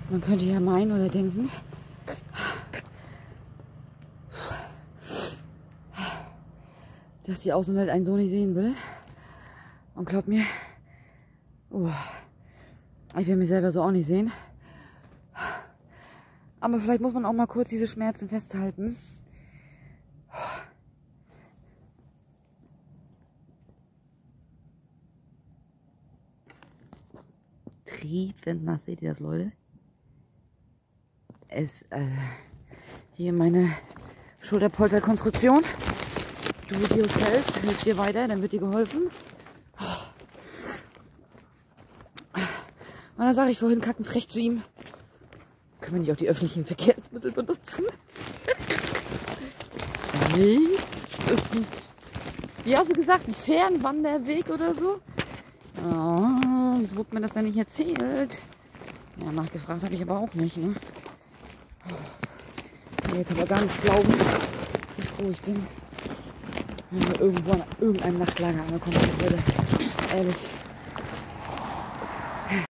Man könnte ja meinen oder denken, dass die Außenwelt einen so nicht sehen will. Und glaubt mir, ich will mich selber so auch nicht sehen. Aber vielleicht muss man auch mal kurz diese Schmerzen festhalten. Triefend nass, seht ihr das, Leute? Hier meine Schulterpolsterkonstruktion. Du yourself, hilft dir weiter, dann wird dir geholfen. Und dann sage ich vorhin kackenfrech zu ihm, können wir nicht auch die öffentlichen Verkehrsmittel benutzen? Nee, das ist ein, wie hast du gesagt, ein Fernwanderweg oder so? Oh, wieso wurde mir das denn nicht erzählt? Ja, nachgefragt habe ich aber auch nicht, ne? Ihr könnt aber gar nicht glauben, wie froh ich bin, wenn wir irgendwo an irgendeinem Nachtlager angekommen sind, Leute. Ehrlich.